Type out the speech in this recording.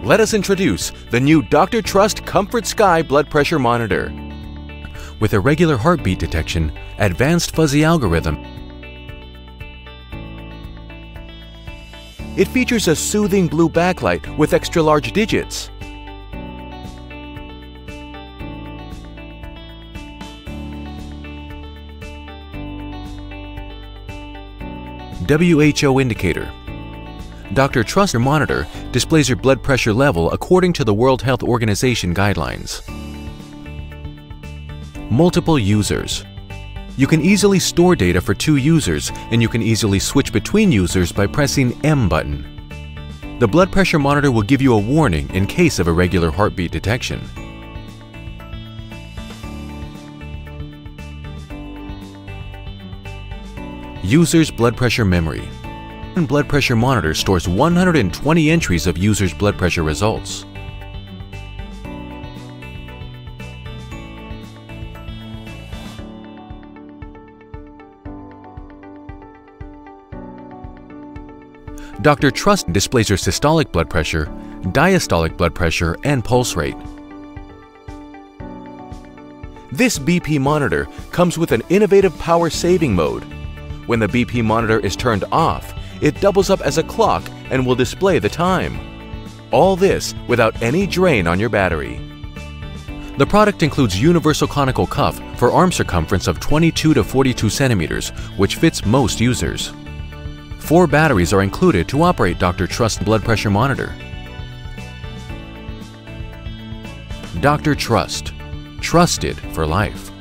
Let us introduce the new Dr. Trust Comfort Sky blood pressure monitor. With irregular heartbeat detection, advanced fuzzy algorithm, it features a soothing blue backlight with extra-large digits. WHO indicator. Dr. Trust monitor displays your blood pressure level according to the World Health Organization guidelines. Multiple users. You can easily store data for 2 users, and you can easily switch between users by pressing M button. The blood pressure monitor will give you a warning in case of irregular heartbeat detection. User's blood pressure memory. Blood pressure monitor stores 120 entries of user's blood pressure results. Dr. Trust displays your systolic blood pressure, diastolic blood pressure, and pulse rate. This BP monitor comes with an innovative power saving mode. When the BP monitor is turned off, it doubles up as a clock and will display the time. All this without any drain on your battery. The product includes universal conical cuff for arm circumference of 22 to 42 centimeters, which fits most users. 4 batteries are included to operate Dr. Trust blood pressure monitor. Dr. Trust. Trusted for life.